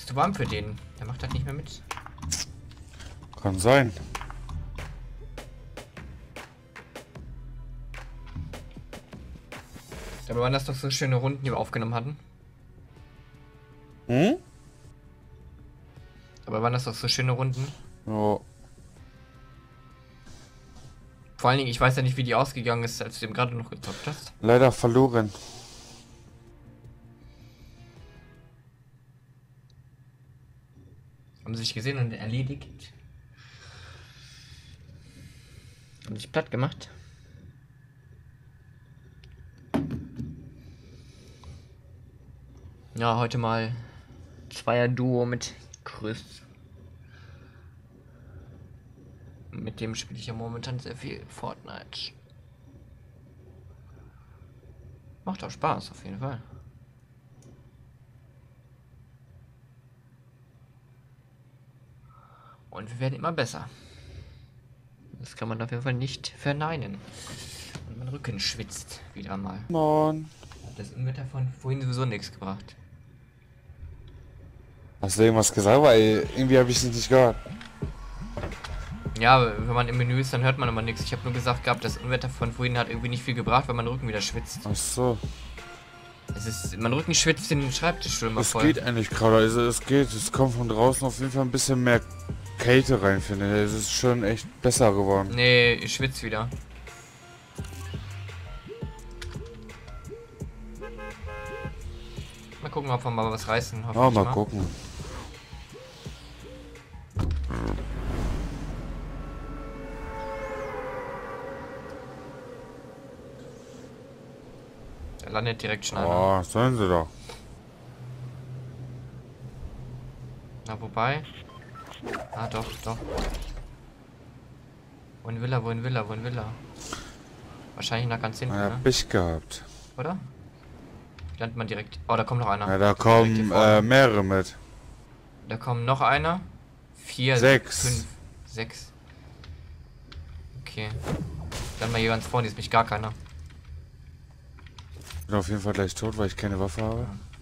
zu warm für den. Der macht das nicht mehr mit. Kann sein. Aber waren das doch so schöne Runden, die wir aufgenommen hatten? Hm? Aber waren das doch so schöne Runden? Ja. Vor allen Dingen, ich weiß ja nicht, wie die ausgegangen ist, als du eben gerade noch gezockt hast. Leider verloren. Haben sie sich gesehen und erledigt. Haben sich platt gemacht. Ja, heute mal Zweier-Duo mit Chris. Mit dem spiele ich ja momentan sehr viel Fortnite. Macht auch Spaß, auf jeden Fall. Und wir werden immer besser. Das kann man auf jeden Fall nicht verneinen. Und mein Rücken schwitzt wieder mal. Mann. Das Unwetter von vorhin sowieso nichts gebracht. Hast du irgendwas gesagt? Weil irgendwie habe ich es nicht gehört. Ja, wenn man im Menü ist, dann hört man aber nichts. Ich habe nur gesagt gehabt, das Unwetter von vorhin hat irgendwie nicht viel gebracht, weil mein Rücken wieder schwitzt. Ach so. Mein Rücken schwitzt den Schreibtisch schon mal Es voll. geht eigentlich gerade. Also es geht. Es kommt von draußen auf jeden Fall ein bisschen mehr Kälte rein, finde ich. Es ist schon echt besser geworden. Nee, ich schwitze wieder. Mal gucken, ob wir mal was reißen. Ja, mal gucken. Der landet direkt schon einer. Oh, sollen sie doch. Na, wobei. Ah, doch, doch. Wohin will er, wohin will er, wohin will er? Wahrscheinlich nach ganz hinten, Ja, ne? Pech gehabt. Oder? Landet man direkt. Oh, da kommt noch einer. Ja, da Direkt hier kommen vorne. mehrere mit. Da kommen noch einer. 4, 6. 5, 6. Okay. Dann mal hier ganz vorne, ist mich gar keiner. Bin auf jeden Fall gleich tot, weil ich keine Waffe habe.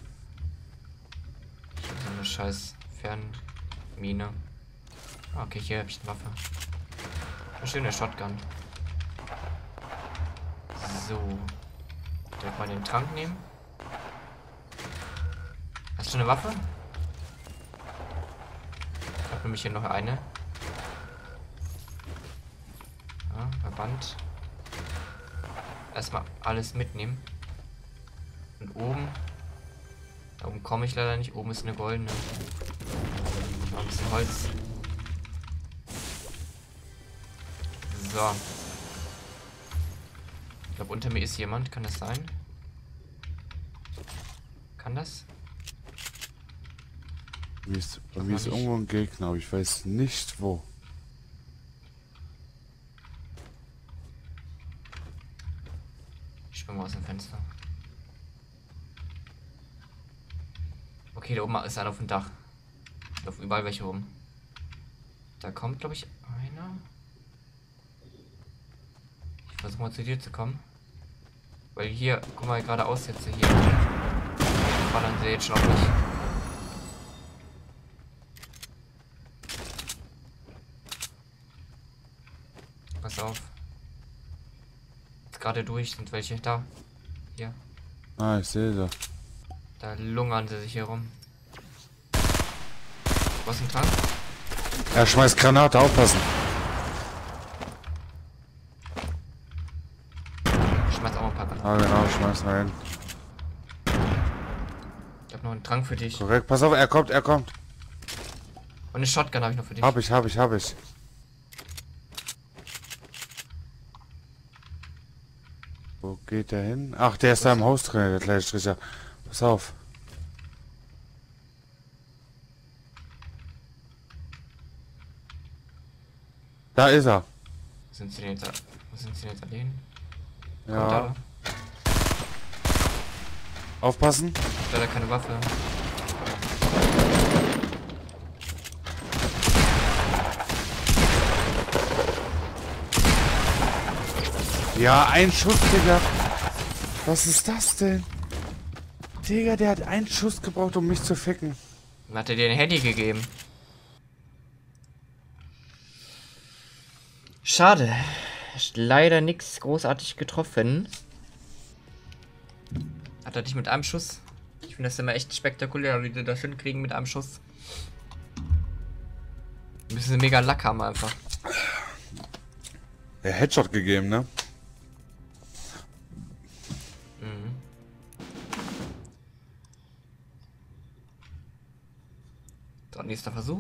So eine scheiß Fernmine. Ah, okay, hier habe ich eine Waffe. Eine schöne Shotgun. So. Direkt mal den Trank nehmen. Hast du eine Waffe? Ich habe nämlich hier noch eine. Ja, Verband. Erstmal alles mitnehmen. Und oben. Da oben komme ich leider nicht. Oben ist eine goldene. Noch ein bisschen Holz. So. Ich glaube, unter mir ist jemand. Kann das sein? Kann das? Bei mir ist irgendwo ein Gegner, aber ich weiß nicht wo. Ich springe mal aus dem Fenster. Okay, da oben ist einer auf dem Dach. Ich laufe überall welche rum. Da kommt, glaube ich, einer. Ich versuche mal zu dir zu kommen. Weil hier, guck mal geradeaus jetzt hier. Ballern sie jetzt schon auf mich. Pass auf. Jetzt gerade durch sind welche da. Hier. Ah, ich sehe sie. Da lungern sie sich hier rum. Was ein Tank? Er schmeißt Granate, aufpassen. Ich schmeiß auch mal ein paar Granaten. Ah, genau, schmeiß mal hin. Ich hab noch einen Trank für dich. Korrekt, pass auf, er kommt, er kommt. Und eine Shotgun habe ich noch für dich. Hab ich. Wo geht der hin? Ach, der ist da im Haus drin, der kleine Stricher. Pass auf. Da ist er. Sind sie denn jetzt, wo sind sie denn jetzt allein? Kommt Ja. da? Aufpassen. Ich hab leider keine Waffe. Ja, ein Schuss, Digga. Was ist das denn? Digga, der hat einen Schuss gebraucht, um mich zu ficken. Dann hat er dir ein Handy gegeben. Schade. Leider nichts großartig getroffen. Hat er dich mit einem Schuss? Ich finde das immer echt spektakulär, wie die das hinkriegen mit einem Schuss. Müssen sie mega Lack haben einfach. Der Headshot gegeben, ne? Mhm. So, nächster Versuch.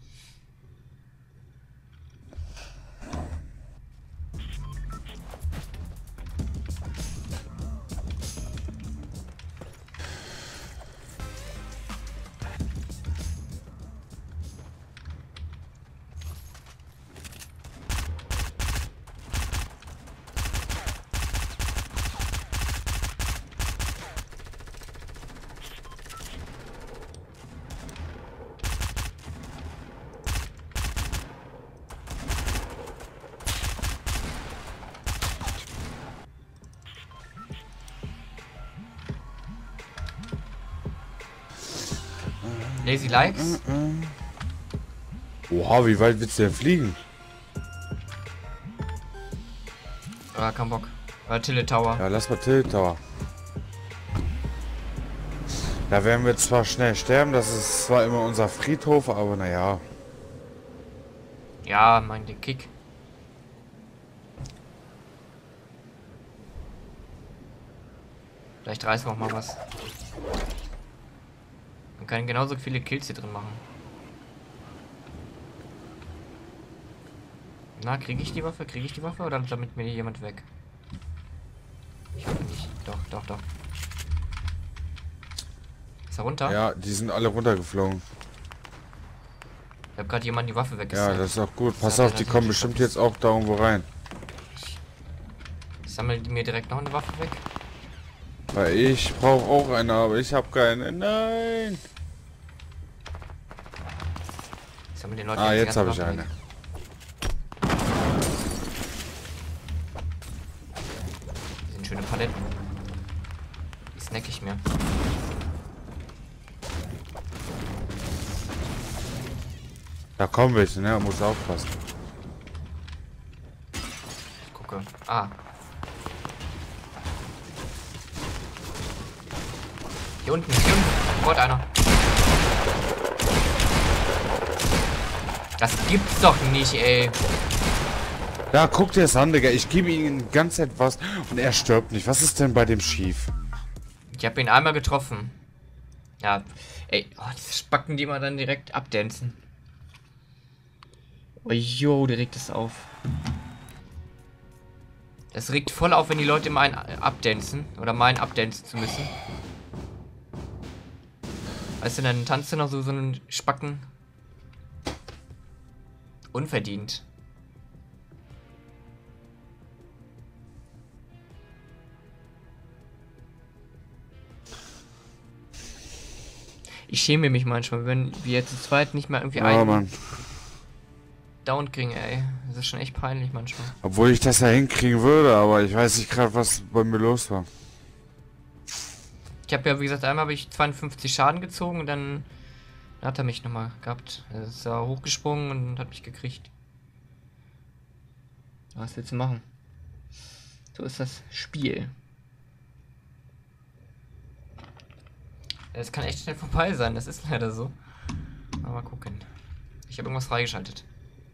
Lazy Likes. Oha, wie weit willst du denn fliegen? Ah, kein Bock. Oder Tilted Tower. Ja, lass mal Tilted Tower. Da werden wir zwar schnell sterben, das ist zwar immer unser Friedhof, aber naja. Ja, mein den Kick. Vielleicht reißen wir auch mal was. Man kann genauso viele Kills hier drin machen. Na, kriege ich die Waffe? Kriege ich die Waffe oder damit mir jemand weg? Ich hoffe nicht. Doch, doch, doch. Ist er runter? Ja, die sind alle runtergeflogen. Ich habe gerade jemand die Waffe Ja, weggesniped. das ist auch gut. Pass auf, die kommen bestimmt jetzt auch da irgendwo rein. Sammelt mir direkt noch eine Waffe weg. Weil ich brauche auch eine, aber ich habe keine. Nein! Ich sammle den Leuten Ah, die jetzt ganzen habe ich Waffen eine. weg. Die sind schöne Paletten. Die snack ich mir. Da kommen welche, ne? Muss aufpassen. Ich gucke. Ah. Hier unten, hier unten. Dort einer. Das gibt's doch nicht, ey. Ja, guck dir das an, Digga. Ich gebe ihm ganz etwas und er stirbt nicht. Was ist denn bei dem schief? Ich habe ihn einmal getroffen. Ja. Ey, oh, diese Spacken, die mal dann direkt abdancen. Oh, jo, der regt es auf. Das regt voll auf, wenn die Leute immer einen abdancen. Oder meinen abdancen zu müssen. Weißt du, dann tanzt du noch so einen Spacken. Unverdient. Ich schäme mich manchmal, wenn wir zu zweit nicht mal irgendwie Ja, einen Mann. Down kriegen, ey. Das ist schon echt peinlich manchmal. Obwohl ich das ja hinkriegen würde, aber ich weiß nicht gerade, was bei mir los war. Ich habe ja, wie gesagt, einmal habe ich 52 Schaden gezogen und dann hat er mich nochmal gehabt. Er ist da hochgesprungen und hat mich gekriegt. Was willst du machen? So ist das Spiel. Es kann echt schnell vorbei sein, das ist leider so. Aber mal gucken. Ich habe irgendwas freigeschaltet.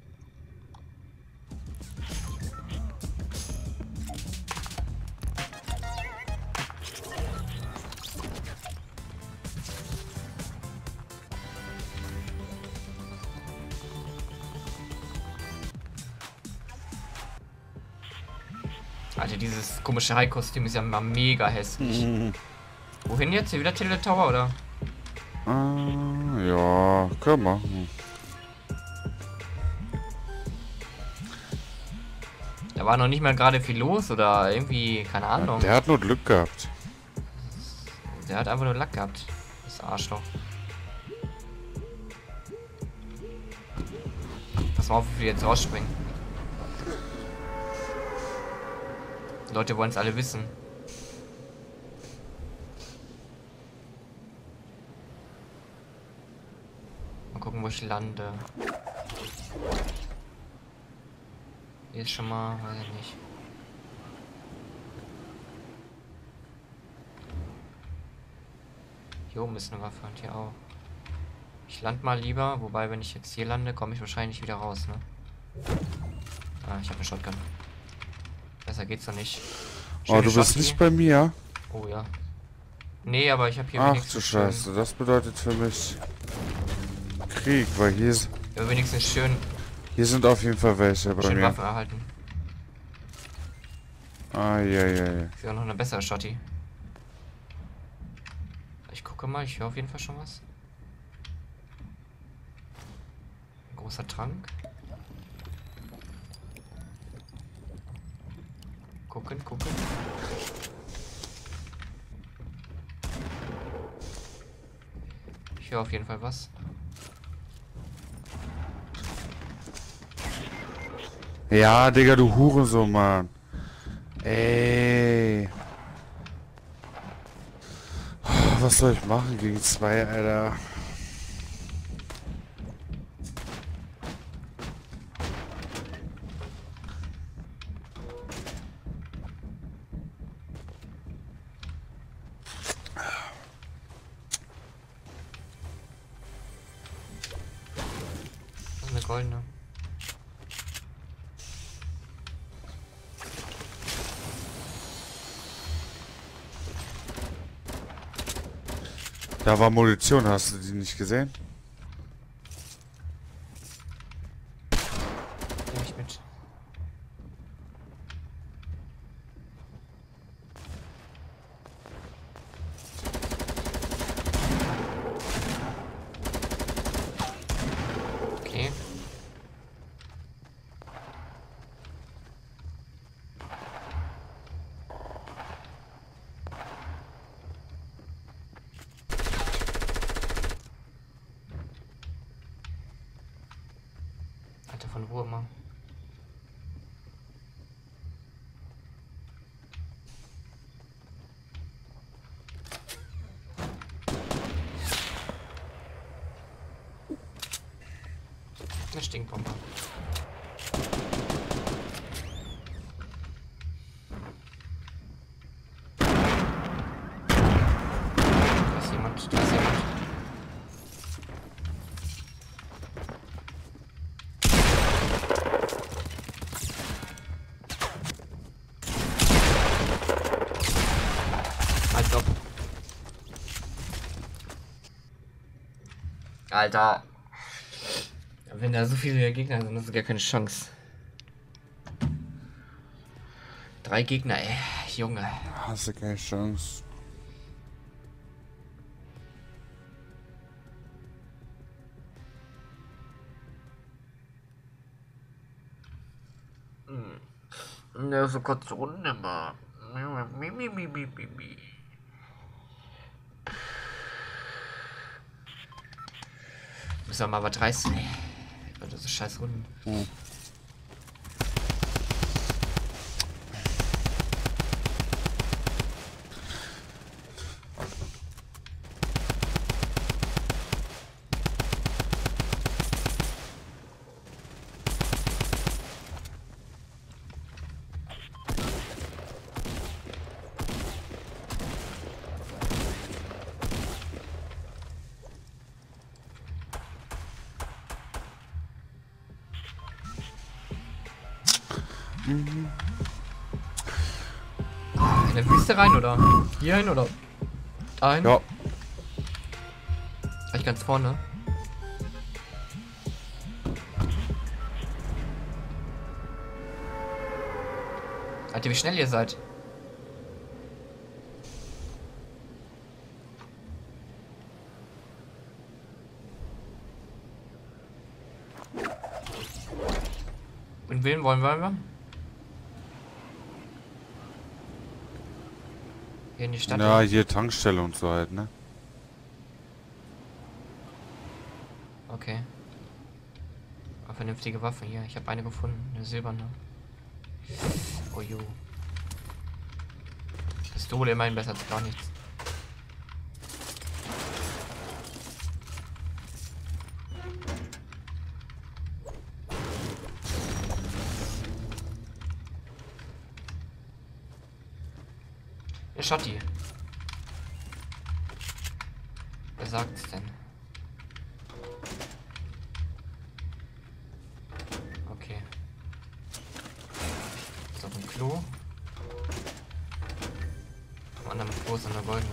Alter, dieses komische High-Kostüm ist ja mal mega hässlich. Wohin jetzt? Hier wieder Tilted Tower, oder? Ja, können wir. Da war noch nicht mal gerade viel los oder irgendwie, keine Ahnung. Der hat nur Glück gehabt. Der hat einfach nur Lack gehabt. Das Arschloch. Pass mal auf, wie wir jetzt rausspringen. Die Leute wollen es alle wissen. gucken, wo ich lande. Hier ist schon mal, weiß ich nicht. Hier oben ist eine Waffe und hier auch. Ich lande mal lieber, wobei, wenn ich jetzt hier lande, komme ich wahrscheinlich wieder raus, ne? Ah, ich habe eine Shotgun. Besser geht's doch nicht. Oh, du bist nicht bei mir? Oh ja. Nee, aber ich habe hier Ach wenigstens du Scheiße, das bedeutet für mich Krieg, weil hier ist... Ja, wenigstens schön Hier sind auf jeden Fall welche bei mir. Waffen erhalten. Ah, ja. Ich will auch noch eine bessere Shotty. Ich gucke mal, ich höre auf jeden Fall schon was. Ein großer Trank. Gucken. Ich höre auf jeden Fall was. Ja, Digga, du Hurensohn, Mann. Ey. Was soll ich machen gegen zwei, Alter? Das ist eine goldene. Da war Munition, hast du die nicht gesehen? Nehme ich mit. Okay. Alter, von wo immer? Eine Stinkbombe. Da ist jemand. Als ob. Alter. Wenn da so viele Gegner sind, hast du gar keine Chance. 3 Gegner, ey. Junge. Hast du keine Chance. Ne, so kurz Runde mal. Müssen wir mal was reißen, ey. Das ist scheiß Runden. In der Wüste rein oder? Hier hin oder? Dahin? Ja. Gleich ganz vorne. Alter, wie schnell ihr seid. Und wen wollen wir? Hier in die Stadt. Ja, hier Tankstelle und so halt, ne? Okay. Aber vernünftige Waffe hier. Ich habe eine gefunden. Eine silberne. Oh jo. Pistole immerhin besser als gar nichts. Der Schotti. Wer sagt's denn? Okay. Ist doch ein Klo. Am anderen Klo ist eine goldene.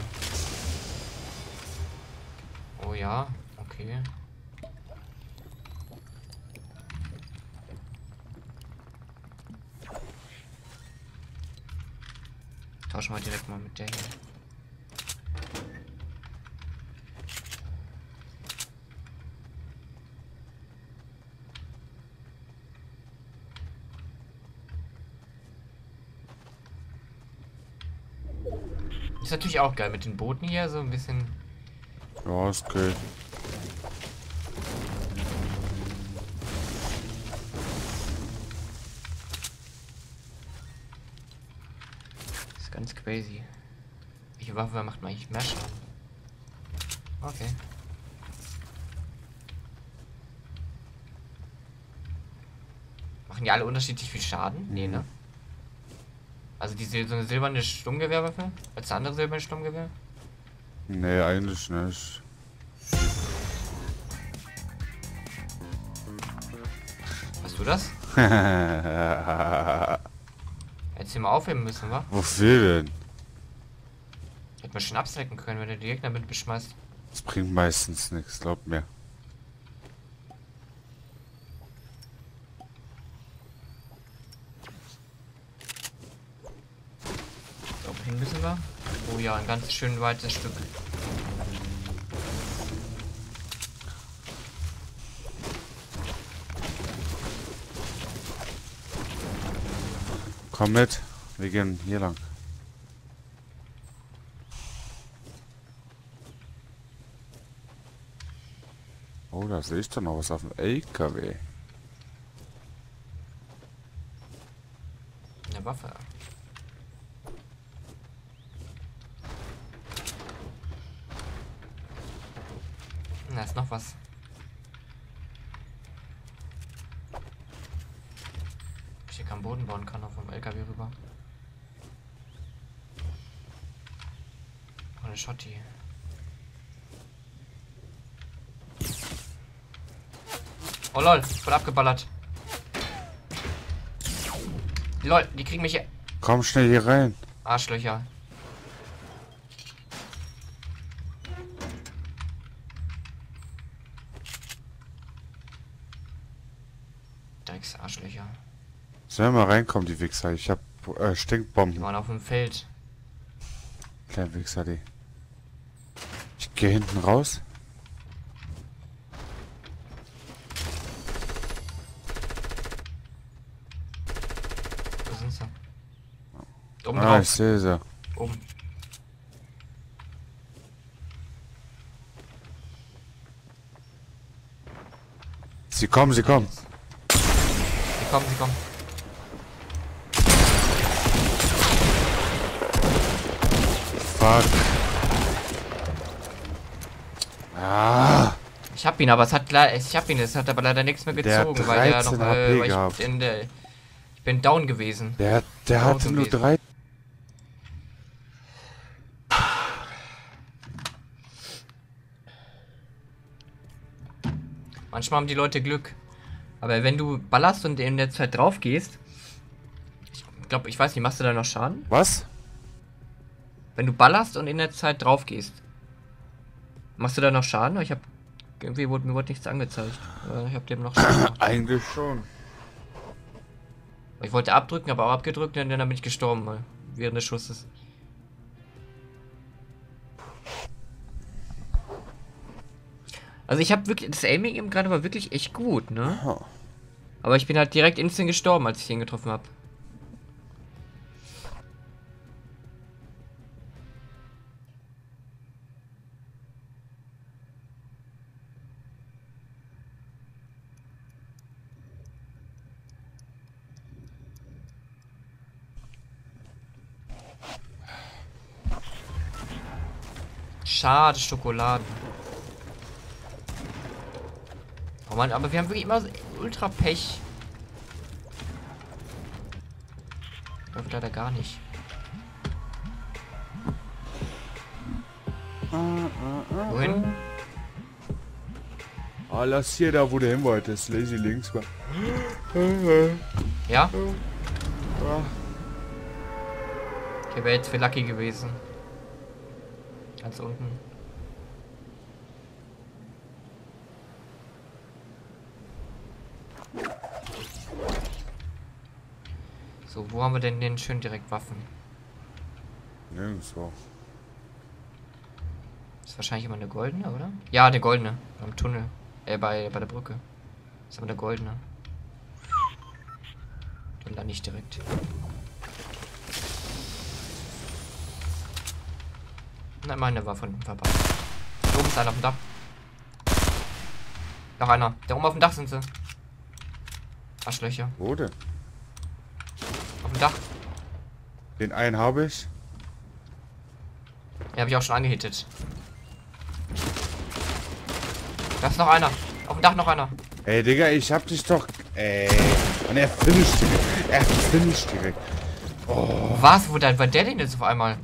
Oh ja, okay. Tauschen wir direkt mal mit der hier. Ist natürlich auch geil mit den Booten hier, so ein bisschen. Ja, ist okay. Ist ganz crazy. Welche Waffe macht man eigentlich mehr Schaden? Okay. Machen die alle unterschiedlich viel Schaden? Nee, ne? Also die so eine silberne Sturmgewehrwaffe? Als eine andere silberne Sturmgewehr? Nee, eigentlich nicht. Hast du das? Hättest du mal aufheben müssen, wa? Wofür denn? Hätte man schon abstrecken können, wenn du die Gegner mit beschmeißt. Das bringt meistens nichts, glaub mir. So, wohin müssen wir? Oh ja, ein ganz schön weites Stück. Komm mit, wir gehen hier lang. Oh, da sehe ich doch noch was auf dem LKW. Eine Waffe. Da ist noch was. Ob ich hier keinen Boden bauen kann auf dem LKW rüber. Oh, eine Schotti. Oh lol, voll abgeballert. Lol, die kriegen mich hier. Komm schnell hier rein. Arschlöcher. Arschlöcher. Sollen wir mal reinkommen, die Wichser? Ich hab Die Stinkbomben. waren auf dem Feld. Kleine Wichser, die. Ich gehe hinten raus. Wo sind sie? Oben Ah, drauf. ich sehe sie. Oben. Sie kommen, sie kommen. Sie kommen, sie kommen. Fuck. Ah. Ich hab ihn, aber es hat es hat aber leider nichts mehr Der hat gezogen, weil der 13 noch, HP weil gehabt. ich bin down gewesen. Der hatte nur gewesen. 3. Manchmal haben die Leute Glück. Aber wenn du ballerst und in der Zeit drauf gehst, ich glaube, ich weiß nicht, machst du da noch Schaden? Was? Wenn du ballerst und in der Zeit drauf gehst, machst du da noch Schaden? Ich habe irgendwie mir wurde nichts angezeigt. Ich habe dem noch Schaden gemacht. Eigentlich schon. Ich wollte abdrücken, aber auch abgedrückt und dann bin ich gestorben mal während des Schusses. Also ich habe wirklich, das Aiming eben gerade war wirklich echt gut, ne? Oh. Aber ich bin halt direkt instant gestorben, als ich ihn getroffen habe. Schade, Schokoladen. Oh Mann, aber wir haben wirklich immer so ultra Pech. Läuft leider gar nicht. Wohin? Ah, lass hier da, wo du hin wolltest. Lazy links war. Ja? Okay, wäre jetzt für Lucky gewesen. Ganz unten. So, wo haben wir denn den schön direkt Waffen? Nirgendwo. Ist wahrscheinlich immer eine goldene, oder? Ja, eine goldene. Am Tunnel. Bei der Brücke. Ist aber eine goldene. Dann lande ich direkt. Nein, meine war von vorbei. Da oben ist einer auf dem Dach. Noch einer. Da oben auf dem Dach sind sie. Arschlöcher. Wo denn? Auf dem Dach. Den einen habe ich. Den habe ich auch schon angehittet. Da ist noch einer. Auf dem Dach noch einer. Ey, Digga, ich hab dich doch... Ey. Und er finisht direkt. Er finisht direkt. Oh. Was? Wo war der denn jetzt auf einmal?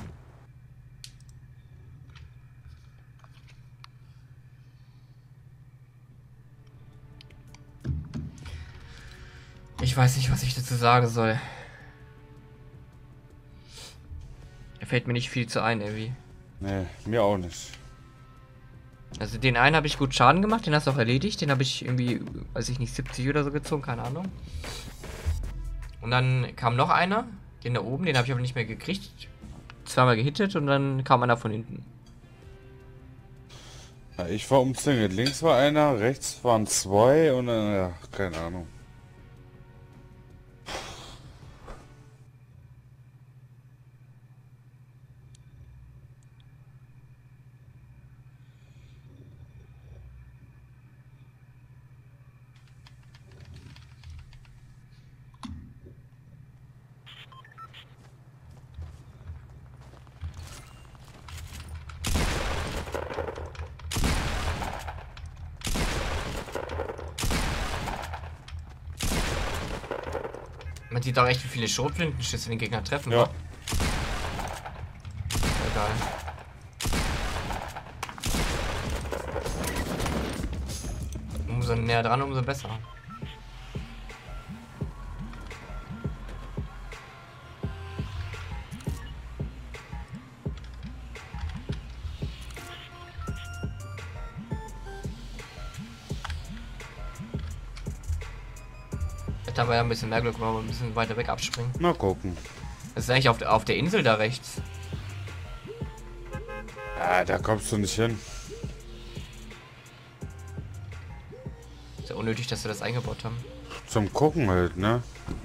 Ich weiß nicht, was ich dazu sagen soll. Da fällt mir nicht viel zu ein, irgendwie. Nee, mir auch nicht. Also den einen habe ich gut Schaden gemacht, den hast du auch erledigt. Den habe ich irgendwie, weiß ich nicht, 70 oder so gezogen, keine Ahnung. Und dann kam noch einer, den da oben, den habe ich aber nicht mehr gekriegt. Zweimal gehittet und dann kam einer von hinten. Ja, ich war umzingelt. Links war einer, rechts waren zwei und dann, ja, keine Ahnung. Man sieht auch echt, wie viele Schrotflintenschüsse den Gegner treffen. Ja. Wa? Egal. Umso näher dran, umso besser. Jetzt haben wir ja ein bisschen mehr Glück, weil wir ein bisschen weiter weg abspringen. Mal gucken. Das ist eigentlich auf der Insel da rechts. Ah, da kommst du nicht hin. Ist ja unnötig, dass wir das eingebaut haben. Zum Gucken halt, ne?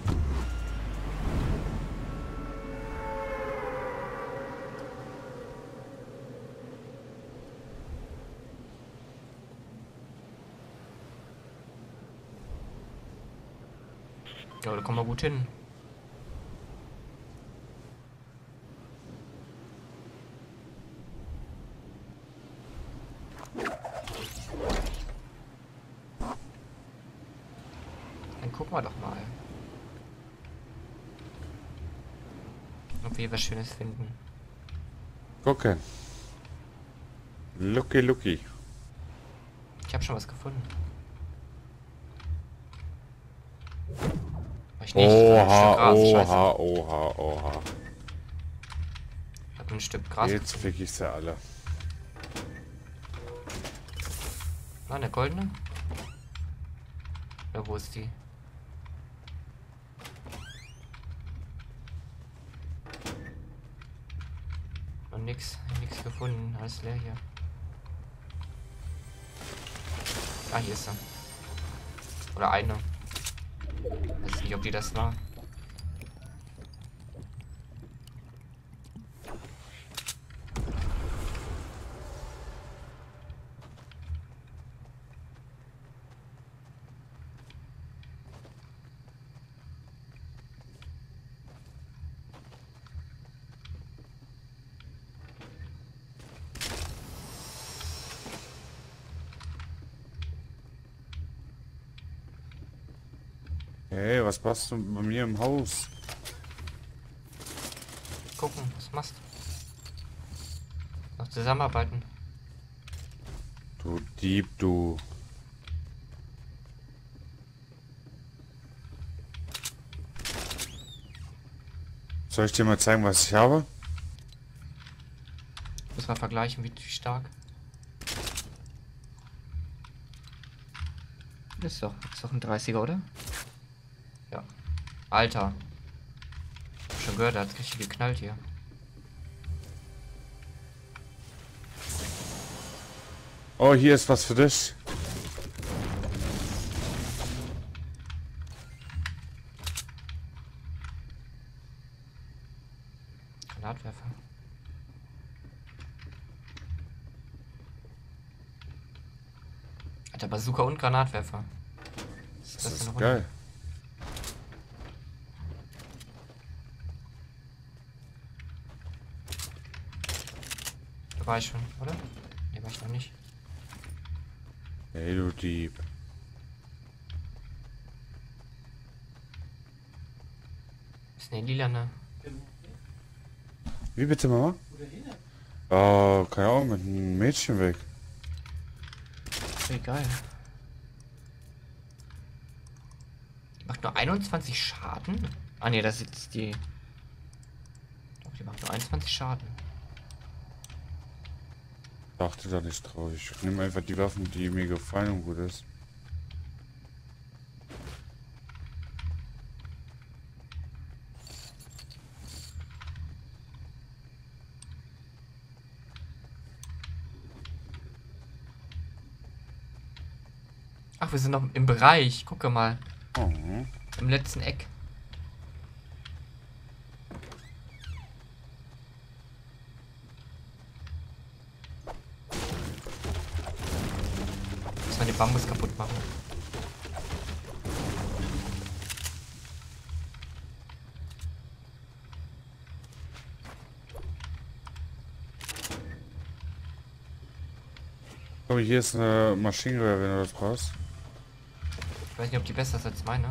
Ja, da kommen wir gut hin. Dann gucken wir doch mal. Ob wir was Schönes finden. Gucken. Lucky, lucky. Ich habe schon was gefunden. Ich nicht, Oha, ein Stück Gras, oha, oha, oha. Ich habe ein Stück Gras Jetzt gefunden. fick ich sie alle. Ah, eine goldene? Ja, wo ist die? Noch nix gefunden, alles leer hier. Ah, hier ist sie. Oder eine. Weiß nicht, ob die das war. Hey, was machst du bei mir im Haus? Gucken, was machst du? Noch Zusammenarbeiten. Du Dieb, du. Soll ich dir mal zeigen, was ich habe? Muss man vergleichen, wie stark. Das ist doch ein 30er, oder? Ja. Alter. Hab schon gehört, er hat richtig geknallt hier. Oh, hier ist was für dich. Granatwerfer. Alter, Bazooka und Granatwerfer. Was Das für eine ist Runde? geil. Da war ich schon, oder? Ne, war ich noch nicht. Hey, du Dieb. Ist ne lila, ne? Wie bitte, Mama? Oh, keine Ahnung, mit einem Mädchen weg. Okay, geil. Die macht nur 21 Schaden? Ah ne, das ist jetzt die... Doch, die macht nur 21 Schaden. Dachte da nicht drauf. Ich nehme einfach die Waffen, die mir gefallen und gut ist. Ach, wir sind noch im Bereich. Gucke mal. Oh. Im letzten Eck. Muss man den Bambus kaputt machen. Oh, hier ist eine Maschinengewehr, wenn du das brauchst. Ich weiß nicht, ob die besser ist als meine.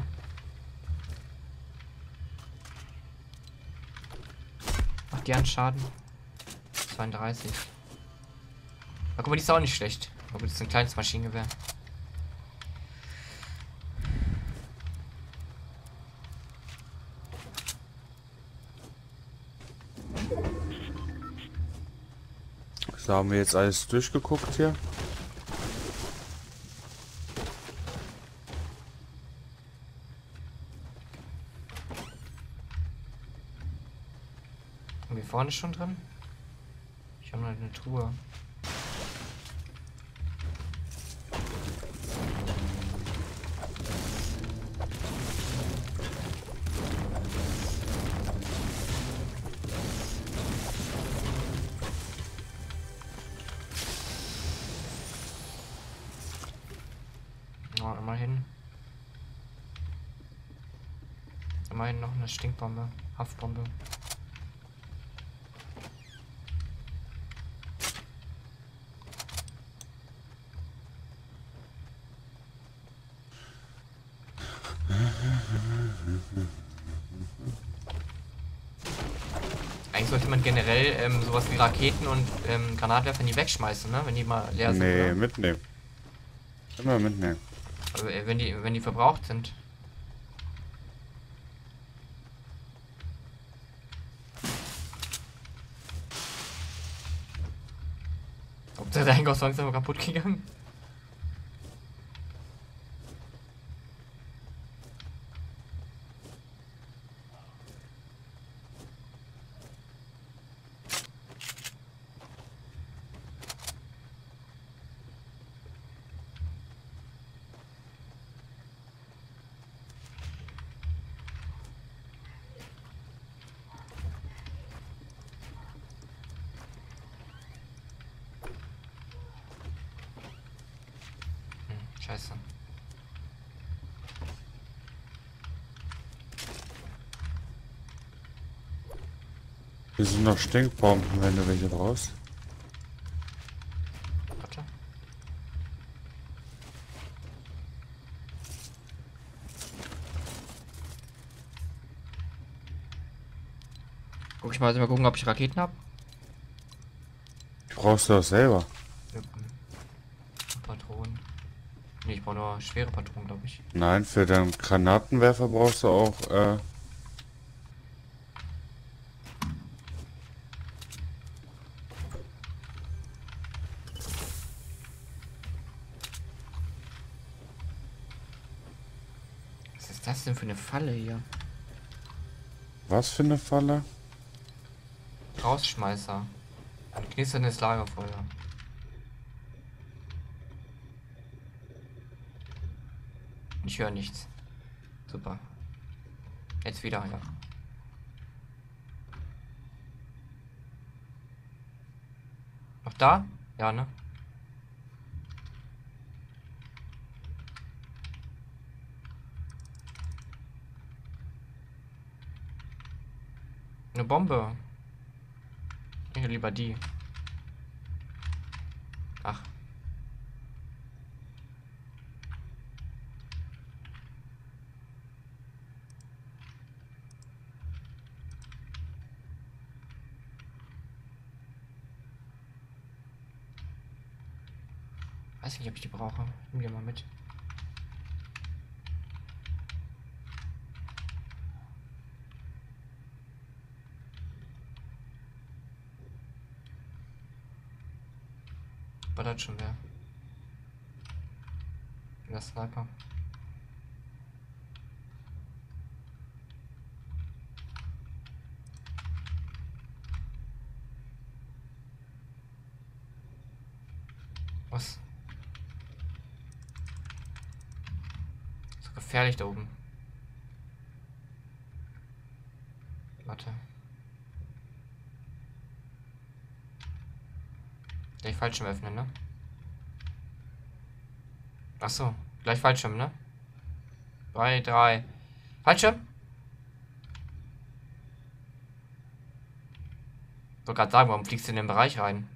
Macht die an Schaden? 32. Aber guck mal, die ist auch nicht schlecht. Aber gut, das ist ein kleines Maschinengewehr. So, haben wir jetzt alles durchgeguckt hier. Haben wir vorne schon drin? Ich habe noch eine Truhe. Oh, immerhin. Immerhin noch eine Stinkbombe. Haftbombe. Eigentlich sollte man generell sowas wie Raketen und Granatwerfer nie wegschmeißen, ne? Wenn die mal leer sind. Nee, Oder? mitnehmen. Immer mitnehmen. Aber, wenn die verbraucht sind. Ob der Einkauf langsam kaputt gegangen? Scheiße. Hier sind noch Stinkbomben, wenn du welche brauchst. Warte. Guck ich mal gucken, ob ich Raketen habe. Ich brauchst du das selber. Patronen. Nee, ich brauche nur schwere Patronen, glaube ich. Nein, für deinen Granatenwerfer brauchst du auch, Was ist das denn für eine Falle hier? was für eine Falle? Rausschmeißer. Ein knisterndes Lagerfeuer. Ich höre nichts. Super. Jetzt wieder, ja. Noch da? Ja, ne? Eine Bombe. Ich nehme lieber die. Ach. Weiß nicht, ob ich die brauche. Nimm die mal mit. War das schon wer? Der Sniper. Was? So gefährlich da oben. Warte. Gleich Fallschirm öffnen, ne? Achso, gleich Fallschirm, ne? 3, 3. Fallschirm? Ich wollte gerade sagen, warum fliegst du in den Bereich rein?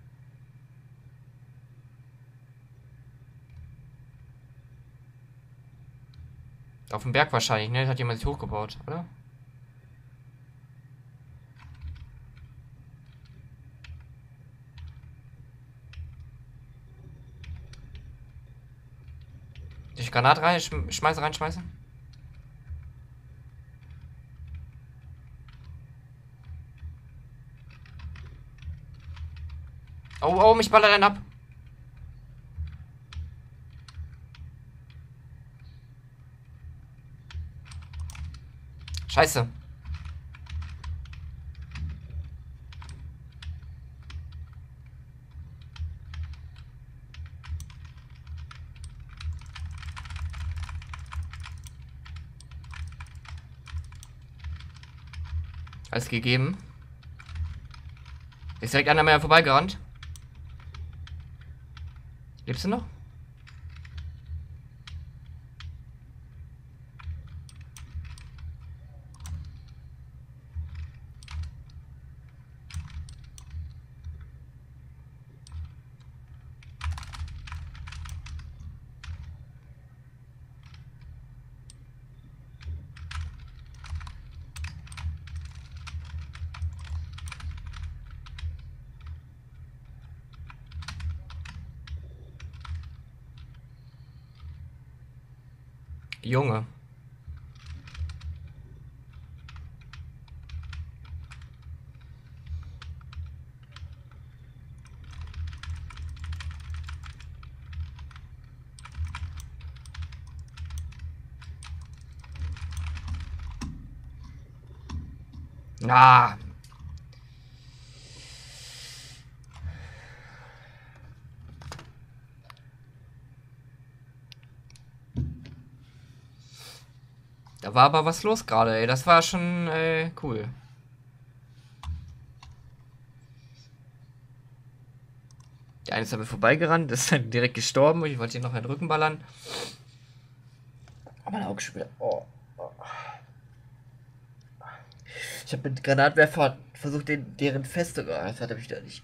Auf dem Berg wahrscheinlich, ne? Das hat jemand sich hochgebaut, oder? Ich Granat rein, reinschmeißen? Oh, oh, mich ballert einen ab. Scheiße. Alles gegeben. Ist direkt einer mehr vorbeigerannt. Lebst du noch? Junge. Ah. Da war aber was los gerade, ey. Das war schon cool. Der eine ist an mir vorbeigerannt, ist dann direkt gestorben. Ich wollte ihn noch in den Rücken ballern. Aber mein Auge schon wieder. Oh. Ich habe mit Granatwerfer versucht, deren Feste. Das hat er mich da nicht.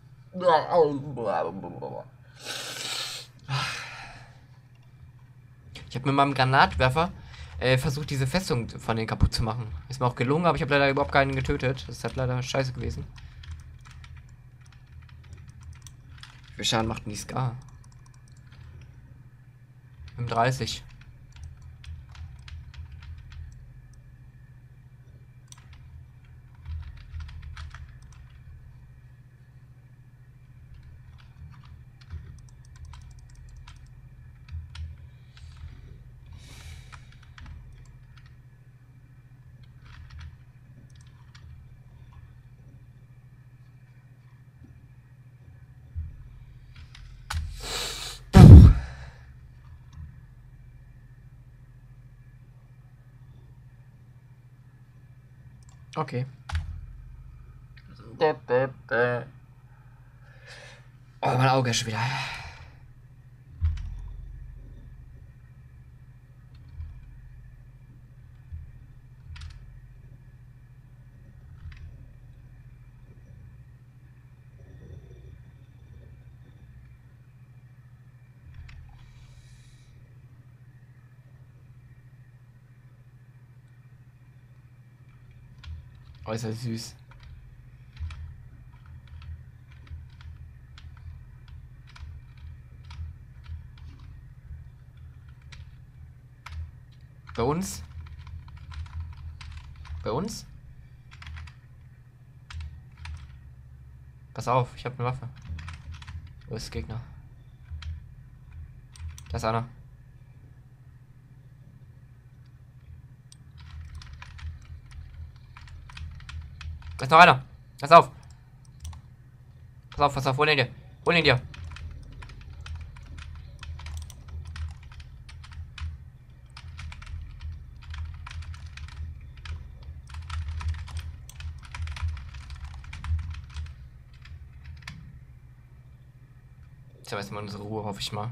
Ich habe mit meinem Granatwerfer versucht, diese Festung von denen kaputt zu machen. Ist mir auch gelungen, aber ich habe leider überhaupt keinen getötet. Das ist halt leider scheiße gewesen. Wie viel Schaden macht denn die Scar? 35. Okay. Oh, mein Auge ist schon wieder. Oh, ist ja süß. Bei uns? Bei uns? Pass auf, ich habe eine Waffe. Wo ist der Gegner? Da ist einer. Da ist noch einer. Pass auf. Pass auf, hol ihn dir. Hol ihn dir. Jetzt haben wir erstmal unsere Ruhe, hoffe ich mal.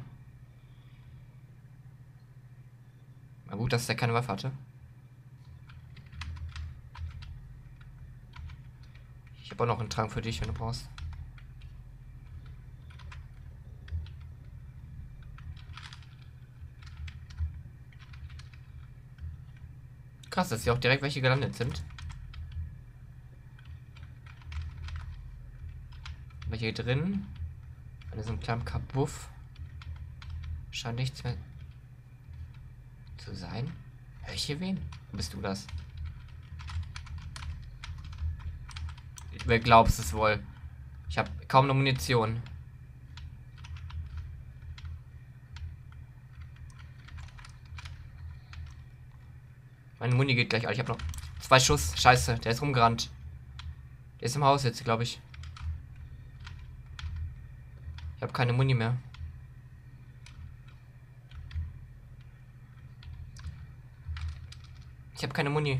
Na gut, dass der keine Waffe hatte. Ich habe auch noch einen Trank für dich, wenn du brauchst. Krass, dass hier auch direkt welche gelandet sind. Welche hier drin? An diesem kleinen Kabuff. Scheint nichts mehr zu sein. Hör ich hier wen? Bist du das? Wer glaubst es wohl? Ich habe kaum noch Munition. Meine Muni geht gleich. Ich habe noch 2 Schuss. Scheiße, der ist rumgerannt. Der ist im Haus jetzt, glaube ich. Ich habe keine Muni mehr. Ich habe keine Muni.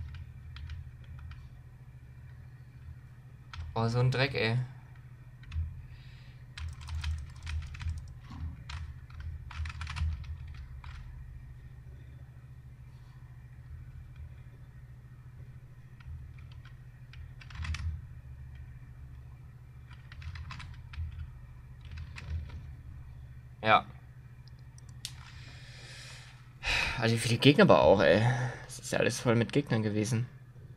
Oh, so ein Dreck, ey. Ja. Also wie viele Gegner aber auch, ey. Das ist ja alles voll mit Gegnern gewesen.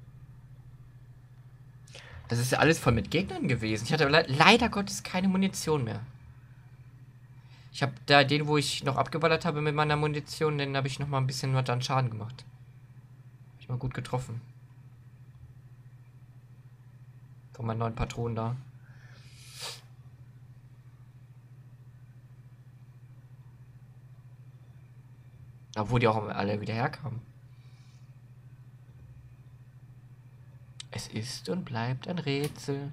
Das ist ja alles voll mit Gegnern gewesen. Ich hatte leider Gottes keine Munition mehr. Ich habe da den, wo ich noch abgeballert habe mit meiner Munition, den habe ich noch mal ein bisschen was an Schaden gemacht. Hab ich mal gut getroffen. Von meinen 9 Patronen da. Obwohl die auch alle wieder herkamen. Es ist und bleibt ein Rätsel.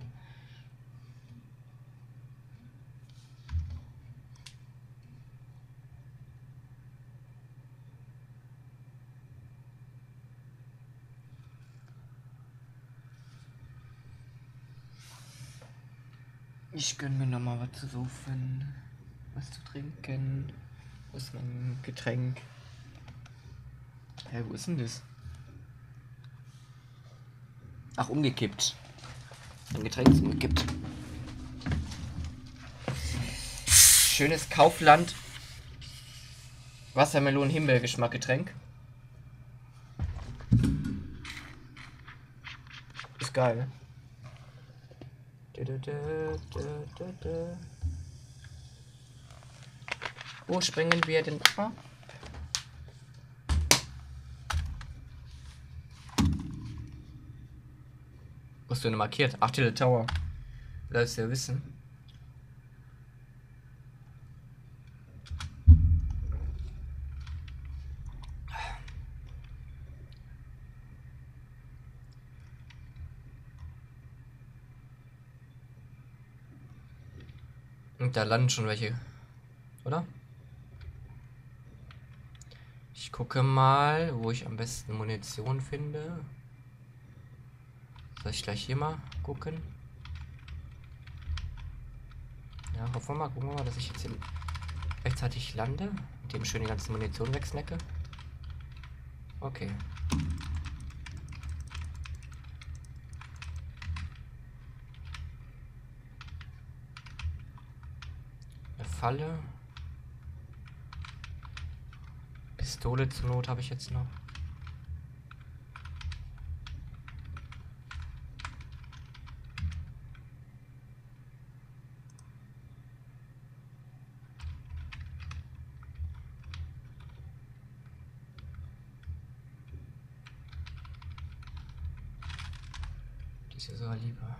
Ich gönn mir noch mal was zu saufen. Was zu trinken. Wo ist mein Getränk? Hä, wo ist denn das? Ach, umgekippt. Ein Getränk ist umgekippt. Schönes Kaufland. Wassermelonen-Himbeergeschmack Getränk. Ist geil. Wo springen wir denn? Oh. Wo hast du denn markiert? Ach, Tilted Tower. Willst du ja wissen. Und da landen schon welche. Oder? Ich gucke mal, wo ich am besten Munition finde. Soll ich gleich hier mal gucken? Ja, hoffen wir mal, gucken wir mal, dass ich jetzt hier rechtzeitig lande. Und dem schön die ganze Munition wegsnacke. Okay. Eine Falle. Pistole zur Not habe ich jetzt noch. Die ist ja sogar lieber.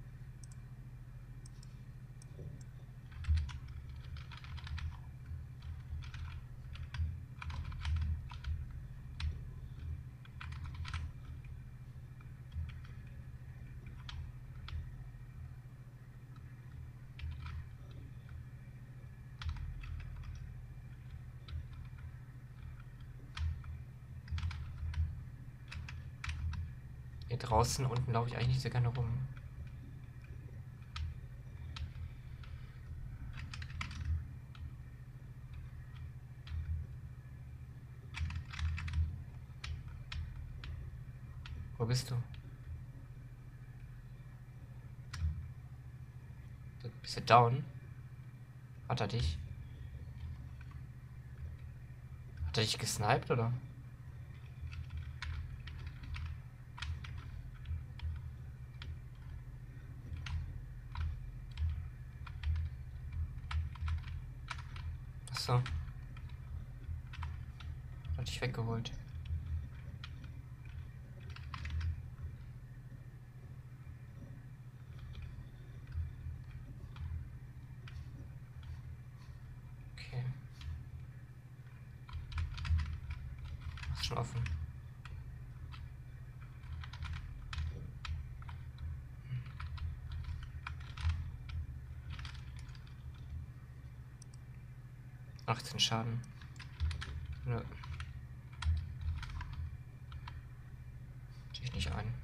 Hier draußen unten laufe ich eigentlich nicht so gerne rum. Wo bist du? Bist du down? Hat er dich? Hat er dich gesniped oder? Achso. Hat dich weggeholt. Okay. Ist schon offen. Hm. 18 Schaden. Nö. Sehe ich nicht ein.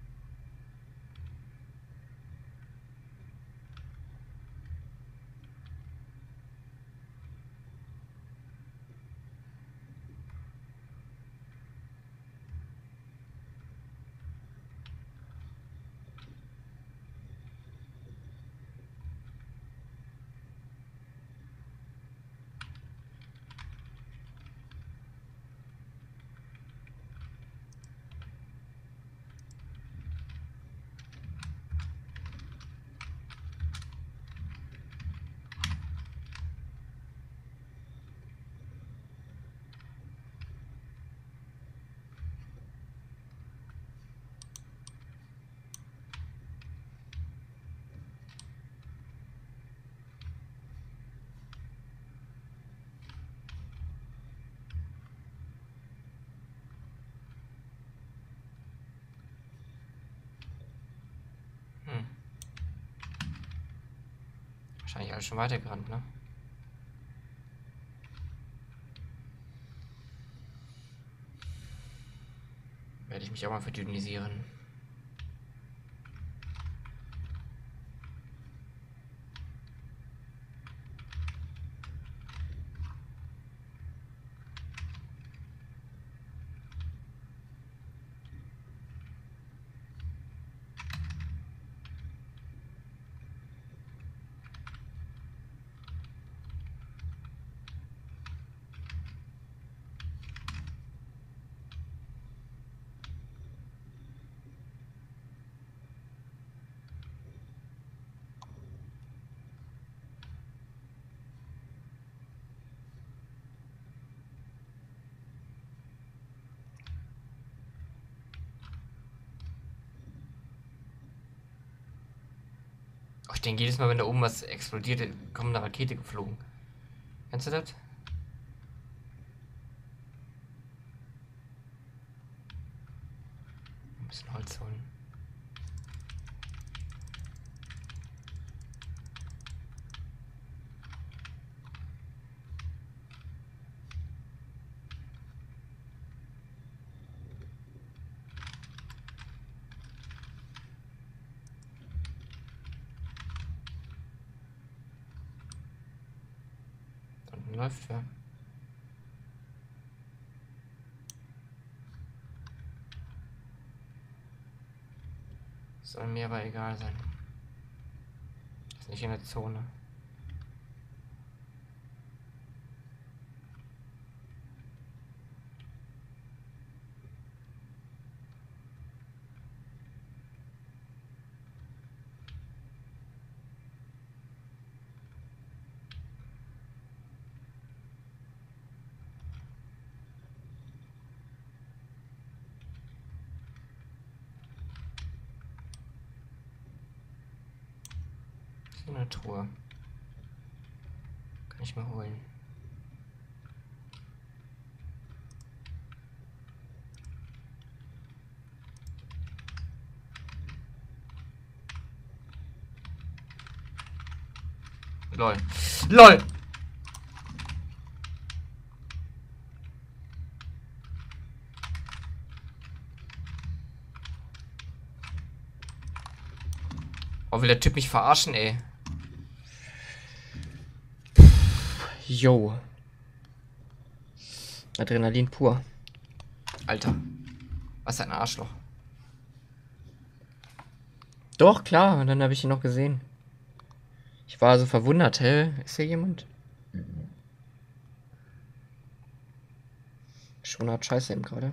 Hm. Wahrscheinlich alles schon weitergerannt, ne? Werde ich mich auch mal verdünnisieren. denke jedes Mal, wenn da oben was explodiert, kommt eine Rakete geflogen. Kennst du das? Ein bisschen Holz holen. Da unten läuft wer. Soll mir aber egal sein. Ist nicht in der Zone. Ist in der Truhe. Kann ich mal holen. LOL. LOL! Oh, will der Typ mich verarschen, ey. Yo. Adrenalin pur. Alter. Was ein Arschloch. Doch, klar, und dann habe ich ihn noch gesehen. Ich war so verwundert, hä? Ist hier jemand? Schon hat Scheiße eben gerade.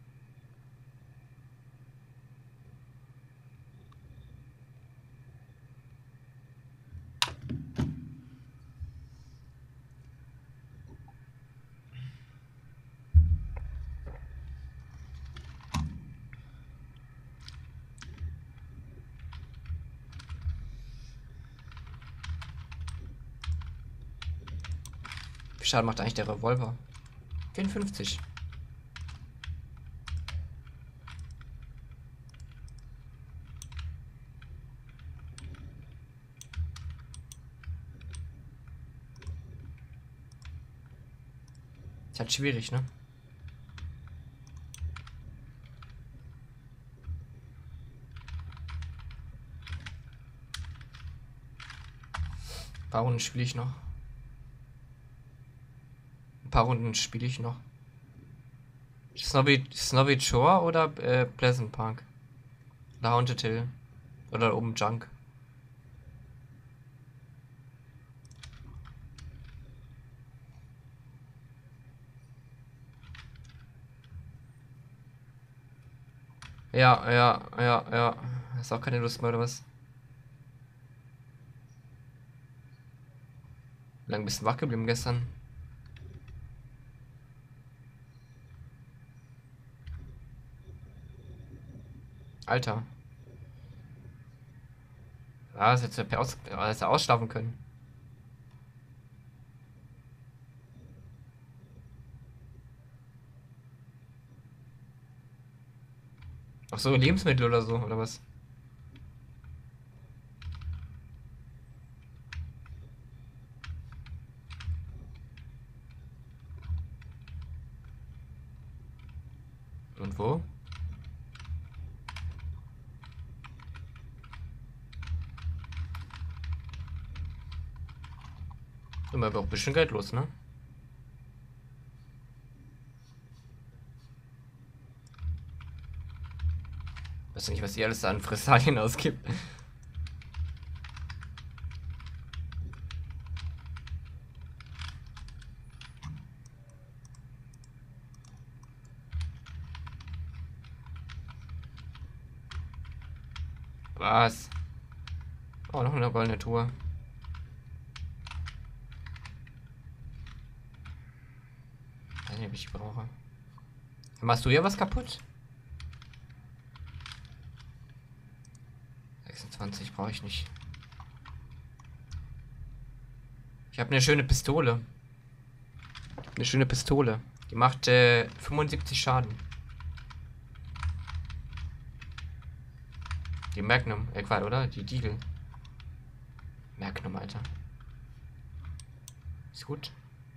Wie Schaden macht eigentlich der Revolver? 54. Ist halt schwierig, ne? Ein paar Runden spiele ich noch. Ein paar Runden spiele ich noch. Snobby Shore oder Pleasant Park? Oder Haunted Hill? Oder oben Junk? Ja. Hast auch keine Lust mehr, oder was? Lang bist du wach geblieben gestern? Alter. Ah, das hättest du ausschlafen können. Ach so, Lebensmittel oder so, oder was? Und wo? Immer auch ein bisschen Geld los, ne? Weiß nicht, was ihr alles da an Fressalien ausgibt. Was? Oh, noch eine goldene Tour. Weiß nicht, ob ich die brauche. Machst du hier was kaputt? 26 brauche ich nicht. Ich habe eine schöne Pistole. Eine schöne Pistole. Die macht 75 Schaden. Die Magnum. Qual, oder? Die Deagle. Magnum, Alter. Ist gut.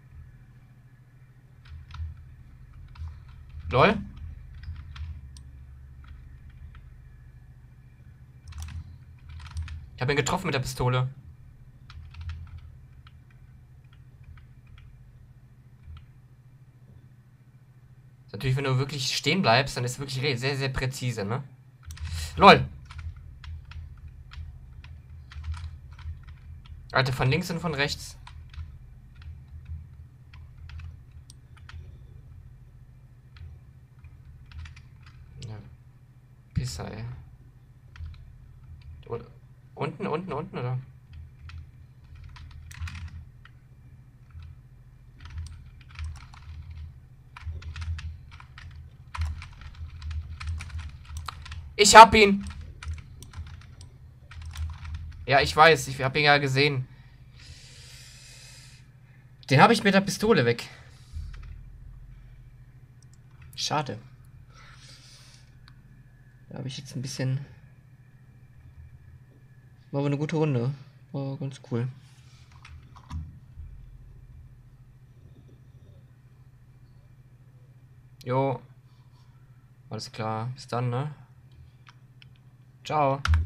LOL. Ich habe ihn getroffen mit der Pistole. Natürlich, wenn du wirklich stehen bleibst, dann ist es wirklich sehr, sehr präzise, ne? LOL! Alter, von links und von rechts. Ja. Pisser, ey. Unten, oder? Ich hab ihn! Ja, ich weiß, ich hab ihn ja gesehen. Den habe ich mit der Pistole weg. Schade. Da habe ich jetzt ein bisschen... War aber eine gute Runde. War ganz cool. Jo. Alles klar. Bis dann, ne? Ciao.